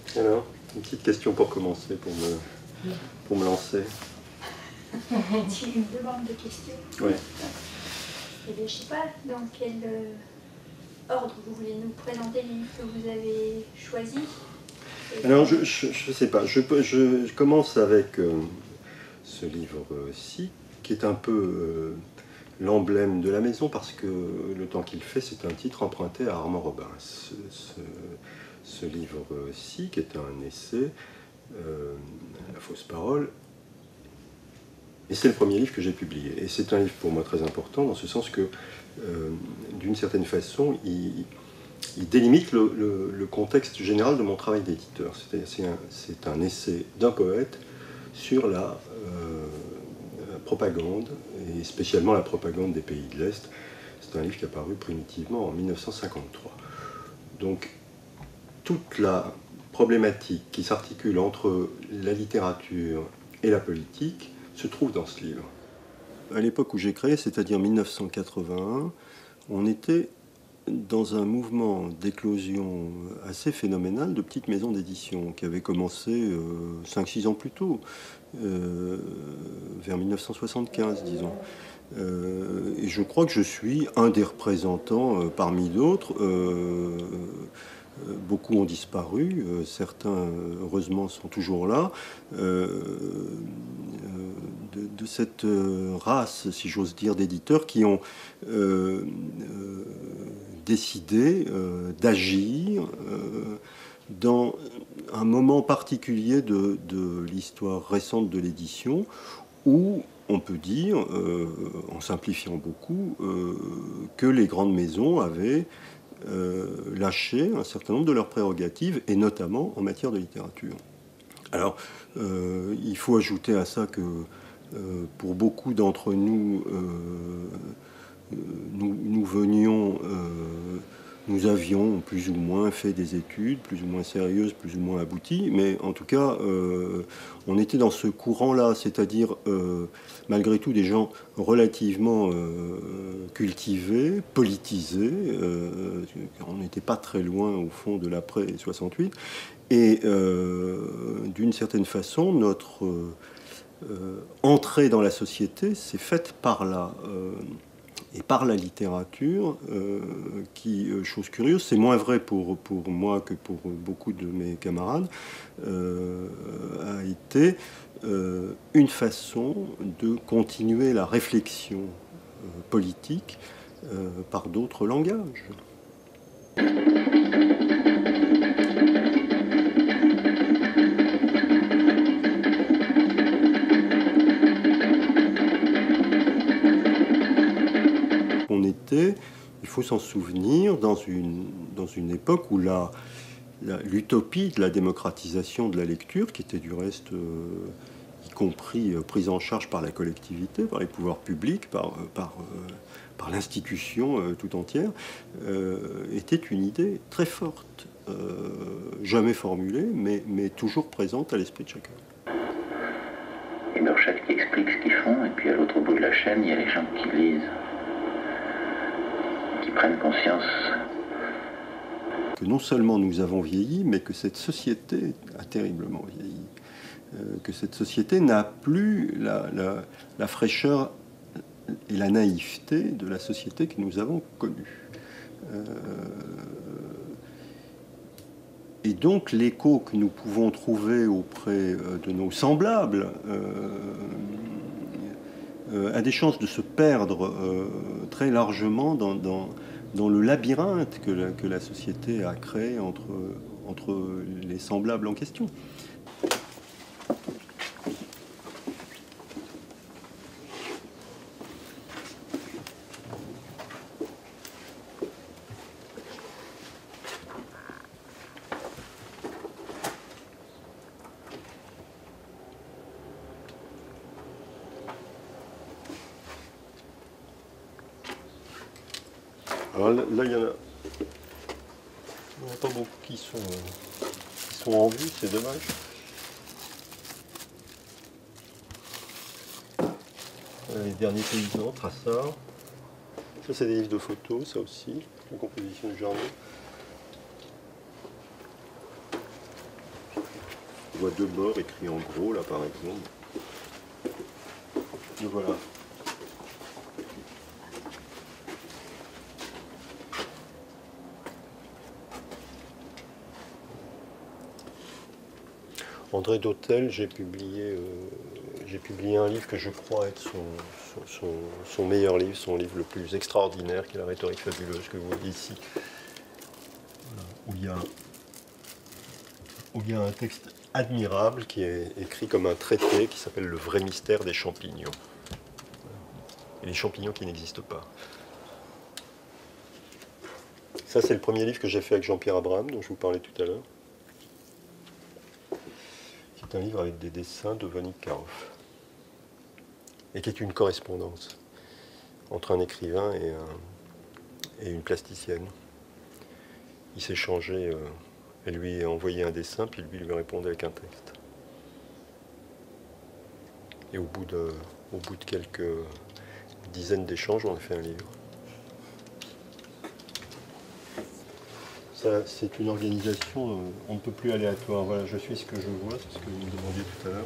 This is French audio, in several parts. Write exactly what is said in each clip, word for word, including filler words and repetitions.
Alors, une petite question pour commencer, pour me, pour me lancer. Tu me demandes des questions? Oui. Eh bien, je ne sais pas dans quel euh, ordre vous voulez nous présenter les livres que vous avez choisis. Alors, je ne sais pas. Je, je, je commence avec euh, ce livre-ci, qui est un peu euh, l'emblème de la maison, parce que le temps qu'il fait, c'est un titre emprunté à Armand Robin. Ce, ce, ce livre-ci, qui est un essai, euh, La fausse parole, et c'est le premier livre que j'ai publié. Et c'est un livre pour moi très important, dans ce sens que, euh, d'une certaine façon, il, il délimite le, le, le contexte général de mon travail d'éditeur. C'est un, c'est un essai d'un poète sur la, euh, la propagande, et spécialement la propagande des pays de l'Est. C'est un livre qui est apparu primitivement en mille neuf cent cinquante-trois. Donc, toute la problématique qui s'articule entre la littérature et la politique se trouve dans ce livre. À l'époque où j'ai créé, c'est-à-dire mille neuf cent quatre-vingt-un, on était dans un mouvement d'éclosion assez phénoménal de petites maisons d'édition qui avait commencé euh, cinq six ans plus tôt, euh, vers mille neuf cent soixante-quinze, disons. Euh, et je crois que je suis un des représentants euh, parmi d'autres. Euh, Beaucoup ont disparu, euh, certains, heureusement, sont toujours là, euh, de, de cette race, si j'ose dire, d'éditeurs qui ont euh, euh, décidé euh, d'agir euh, dans un moment particulier de, de l'histoire récente de l'édition où on peut dire, euh, en simplifiant beaucoup, euh, que les grandes maisons avaient Euh, lâcher un certain nombre de leurs prérogatives, et notamment en matière de littérature. Alors, euh, il faut ajouter à ça que euh, pour beaucoup d'entre nous, euh, nous, nous venions, euh, nous avions plus ou moins fait des études, plus ou moins sérieuses, plus ou moins abouties, mais en tout cas, euh, on était dans ce courant-là, c'est-à-dire, euh, malgré tout, des gens relativement euh, cultivés, politisés, euh, on n'était pas très loin, au fond, de l'après soixante-huit, et euh, d'une certaine façon, notre euh, entrée dans la société s'est faite par là. Euh, et par la littérature, euh, qui, chose curieuse, c'est moins vrai pour, pour moi que pour beaucoup de mes camarades, euh, a été euh, une façon de continuer la réflexion euh, politique euh, par d'autres langages. On était, il faut s'en souvenir, dans une, dans une époque où la, l'utopie de la démocratisation de la lecture, qui était du reste, euh, y compris euh, prise en charge par la collectivité, par les pouvoirs publics, par, euh, par, euh, par l'institution euh, tout entière, euh, était une idée très forte, euh, jamais formulée, mais, mais toujours présente à l'esprit de chacun. Et Burchett qui explique ce qu'ils font, et puis à l'autre bout de la chaîne, il y a les gens qui lisent, qui prennent conscience que non seulement nous avons vieilli, mais que cette société a terriblement vieilli. Euh, que cette société n'a plus la, la, la fraîcheur et la naïveté de la société que nous avons connue. Euh, et donc l'écho que nous pouvons trouver auprès de nos semblables euh, euh, a des chances de se perdre euh, très largement dans, dans dans le labyrinthe que la, que la société a créé entre, entre les semblables en question. Alors là, là, il y en a, il n'y en a pas beaucoup qui sont, euh, qui sont en vue, c'est dommage. Les derniers paysans, Traçard. Ça, c'est des livres de photos, ça aussi, la composition du jardin. vois deux bords écrits en gros, là, par exemple. Et voilà. André Dhautel, j'ai publié, euh, j'ai publié un livre que je crois être son, son, son, son meilleur livre, son livre le plus extraordinaire, qui est La rhétorique fabuleuse, que vous voyez ici, où il y a, où il y a un texte admirable qui est écrit comme un traité qui s'appelle Le vrai mystère des champignons. Et les champignons qui n'existent pas. Ça, c'est le premier livre que j'ai fait avec Jean-Pierre Abraham, dont je vous parlais tout à l'heure. C'est un livre avec des dessins de Vonique Karoff. Et qui est une correspondance entre un écrivain et, un, et une plasticienne. Ils s'échangeaient, euh, elle lui envoyait un dessin, puis lui lui répondait avec un texte. Et au bout de, au bout de quelques dizaines d'échanges, on a fait un livre. Ça, c'est une organisation, euh, on ne peut plus aléatoire. Voilà, je suis ce que je vois, c'est ce que vous me demandiez tout à l'heure.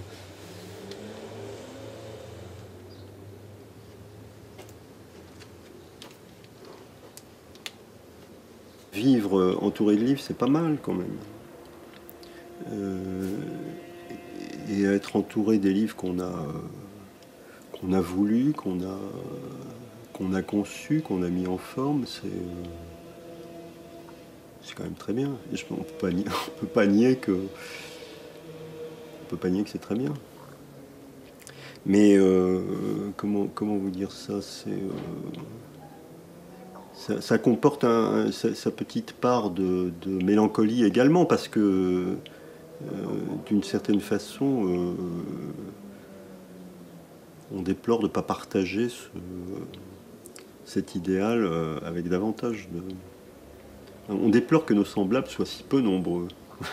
Vivre entouré de livres, c'est pas mal quand même. Euh, et être entouré des livres qu'on a, euh, qu'on a voulu, qu'on a, qu'on a conçu, qu'on a mis en forme, c'est... Euh, c'est quand même très bien. Et je, on ne peut pas nier que, on peut pas nier que c'est très bien. Mais euh, comment, comment vous dire ça, c'est, euh, ça, ça comporte un, sa, sa petite part de, de mélancolie également, parce que euh, d'une certaine façon, euh, on déplore de ne pas partager ce, cet idéal avec davantage de... On déplore que nos semblables soient si peu nombreux.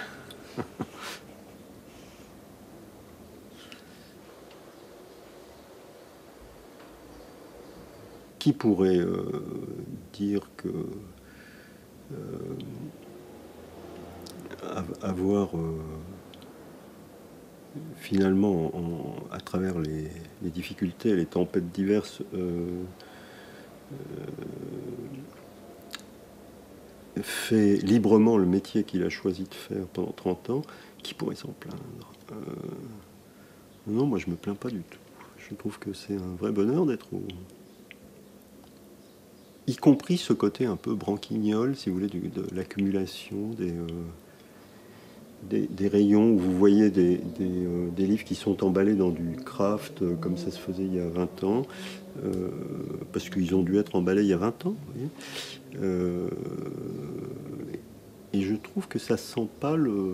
Qui pourrait euh, dire que euh, avoir euh, finalement, en, à travers les, les difficultés et les tempêtes diverses, euh, euh, fait librement le métier qu'il a choisi de faire pendant trente ans, qui pourrait s'en plaindre? euh, Non, moi je me plains pas du tout. Je trouve que c'est un vrai bonheur d'être au... Y compris ce côté un peu branquignol, si vous voulez, de, de l'accumulation des, euh, des, des rayons où vous voyez des, des, euh, des livres qui sont emballés dans du craft, euh, comme ça se faisait il y a vingt ans, euh, parce qu'ils ont dû être emballés il y a vingt ans. Vous voyez. Euh, et je trouve que ça sent pas le...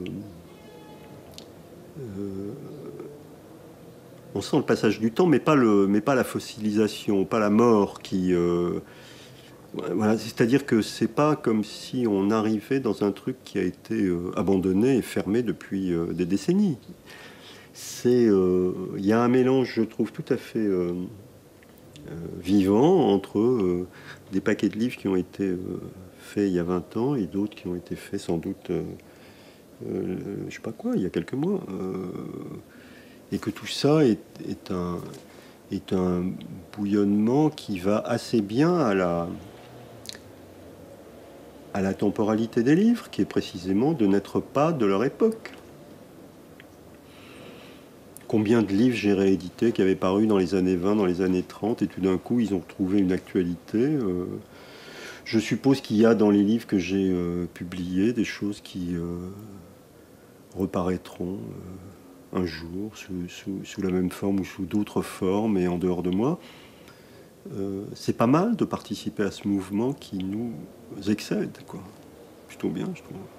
Euh, on sent le passage du temps, mais pas, le, mais pas la fossilisation, pas la mort qui... Euh, voilà, c'est-à-dire que c'est pas comme si on arrivait dans un truc qui a été euh, abandonné et fermé depuis euh, des décennies. C'est, euh, il y a un mélange, je trouve, tout à fait euh, euh, vivant entre euh, des paquets de livres qui ont été euh, faits il y a vingt ans et d'autres qui ont été faits sans doute, euh, euh, je sais pas quoi, il y a quelques mois. Euh, et que tout ça est, est, un, est un bouillonnement qui va assez bien à la... à la temporalité des livres, qui est précisément de n'être pas de leur époque. Combien de livres j'ai réédités qui avaient paru dans les années vingt, dans les années trente, et tout d'un coup, ils ont trouvé une actualité. Euh, je suppose qu'il y a dans les livres que j'ai euh, publiés des choses qui euh, reparaîtront euh, un jour, sous, sous, sous la même forme ou sous d'autres formes, et en dehors de moi. Euh, c'est pas mal de participer à ce mouvement qui nous excède, quoi. Plutôt bien, je trouve.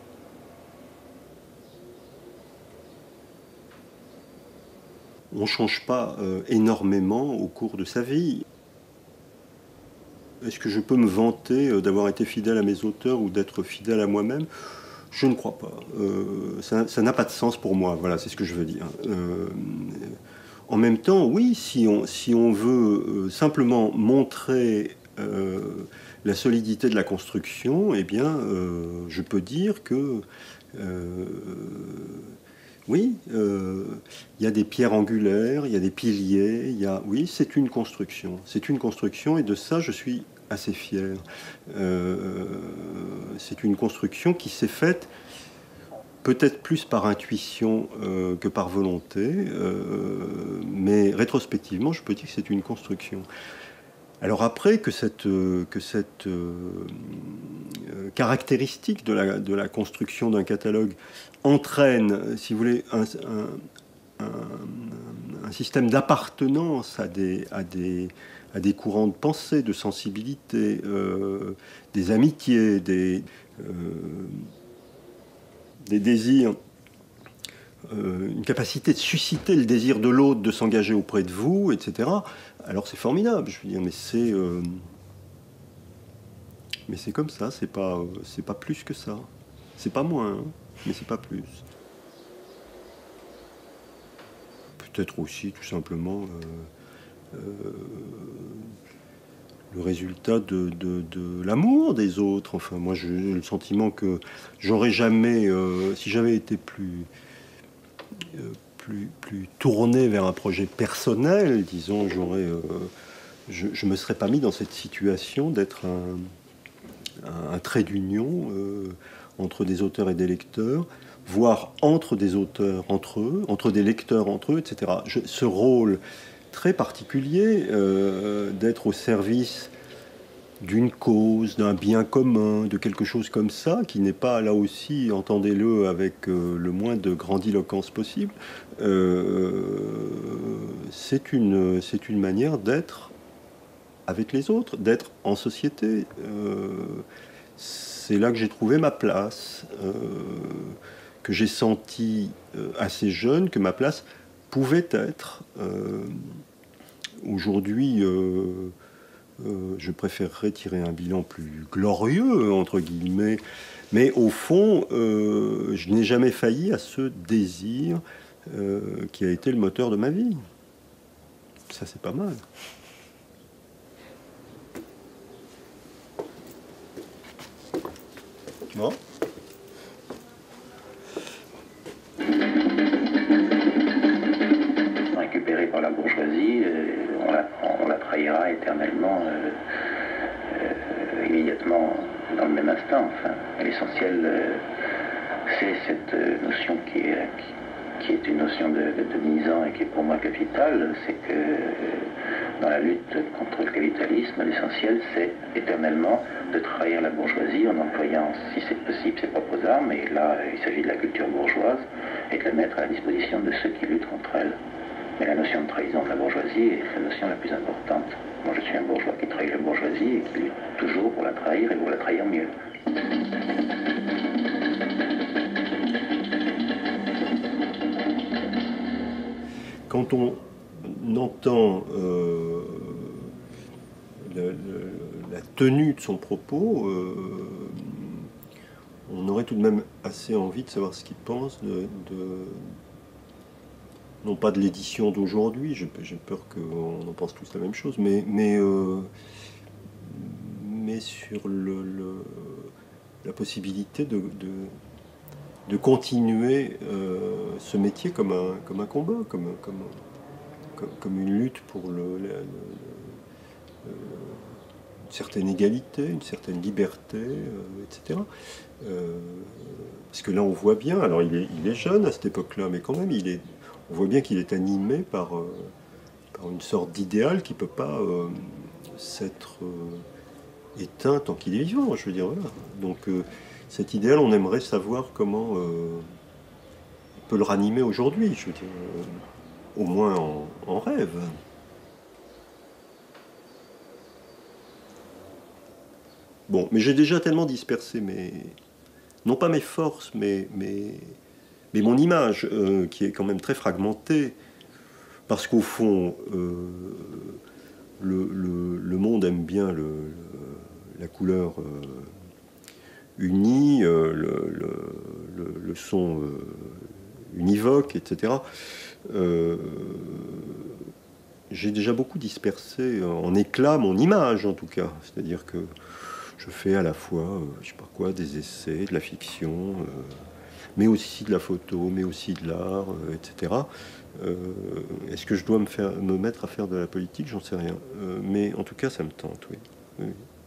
On ne change pas euh, énormément au cours de sa vie. Est-ce que je peux me vanter euh, d'avoir été fidèle à mes auteurs ou d'être fidèle à moi-même? Je ne crois pas. Euh, ça n'a pas de sens pour moi, voilà, c'est ce que je veux dire. Euh, En même temps, oui, si on, si on veut euh, simplement montrer euh, la solidité de la construction, eh bien, euh, je peux dire que euh, Oui, euh, il y a des pierres angulaires, il y a des piliers, il y a... Oui, c'est une construction. C'est une construction et de ça, je suis assez fier. Euh, c'est une construction qui s'est faite peut-être plus par intuition euh, que par volonté, euh, mais rétrospectivement, je peux dire que c'est une construction. Alors après, que cette, que cette euh, caractéristique de la, de la construction d'un catalogue entraîne, si vous voulez, un, un, un, un système d'appartenance à des, à, des, à des courants de pensée, de sensibilité, euh, des amitiés, des, euh, des désirs, euh, une capacité de susciter le désir de l'autre, de s'engager auprès de vous, et cetera. Alors c'est formidable, je veux dire, mais c'est... Euh, mais c'est comme ça, c'est pas, c'est pas plus que ça. C'est pas moins, hein, mais c'est pas plus. Peut-être aussi, tout simplement, euh, euh, le résultat de, de, de l'amour des autres. Enfin, moi, j'ai le sentiment que j'aurais jamais, euh, si j'avais été plus, euh, plus, plus tourné vers un projet personnel, disons, j'aurais, euh, je, je me serais pas mis dans cette situation d'être un, un, un trait d'union euh, entre des auteurs et des lecteurs, voire entre des auteurs entre eux, entre des lecteurs entre eux, et cetera. Je, ce rôle très particulier euh, d'être au service d'une cause, d'un bien commun, de quelque chose comme ça, qui n'est pas, là aussi, entendez-le avec euh, le moins de grandiloquence possible, euh, c'est une, c'est une manière d'être avec les autres, d'être en société. Euh, c'est là que j'ai trouvé ma place, euh, que j'ai senti euh, assez jeune que ma place pouvait être. Euh, aujourd'hui, euh, euh, je préférerais tirer un bilan plus glorieux, entre guillemets, mais au fond, euh, je n'ai jamais failli à ce désir euh, qui a été le moteur de ma vie. Ça, c'est pas mal. Bon. Récupérée par la bourgeoisie, euh, on, la, on la trahira éternellement, euh, euh, immédiatement, dans le même instant. Enfin, l'essentiel, euh, c'est cette euh, notion qui est, qui, qui est une notion de, de, de misant et qui est pour moi capitale, c'est que euh, dans la lutte contre le capitalisme, l'essentiel, c'est éternellement de trahir la bourgeoisie en employant, si c'est possible, ses propres armes, et là, il s'agit de la culture bourgeoise, et de la mettre à la disposition de ceux qui luttent contre elle. Mais la notion de trahison de la bourgeoisie est la notion la plus importante. Moi, je suis un bourgeois qui trahit la bourgeoisie et qui lutte toujours pour la trahir et pour la trahir mieux. Quand on entend euh, le, le, la tenue de son propos, euh, on aurait tout de même assez envie de savoir ce qu'il pense de, de non pas de l'édition d'aujourd'hui, j'ai peur qu'on en pense tous la même chose, mais, mais, euh, mais sur le, le, la possibilité de, de, de continuer euh, ce métier comme un, comme un combat, comme, comme, comme, comme une lutte pour le, le, le, le, une certaine égalité, une certaine liberté, euh, et cetera. Euh, parce que là, on voit bien, alors il est, il est jeune à cette époque-là, mais quand même, il est, on voit bien qu'il est animé par, euh, par une sorte d'idéal qui ne peut pas euh, s'être euh, éteint tant qu'il est vivant, je veux dire, voilà. Donc euh, cet idéal, on aimerait savoir comment euh, on peut le ranimer aujourd'hui, je veux dire, euh, au moins en, en rêve. Bon, mais j'ai déjà tellement dispersé mes... non pas mes forces, mais, mais, mais mon image, euh, qui est quand même très fragmentée, parce qu'au fond, euh, le, le, le monde aime bien le, le, la couleur euh, unie, euh, le, le, le, son euh, univoque, et cetera. Euh, j'ai déjà beaucoup dispersé en éclat mon image, en tout cas. C'est-à-dire que je fais à la fois, euh, je sais pas quoi, des essais, de la fiction, euh, mais aussi de la photo, mais aussi de l'art, euh, et cetera. Euh, est-ce que je dois me, faire, me mettre à faire de la politique? J'en sais rien. Euh, mais en tout cas, ça me tente, oui. oui.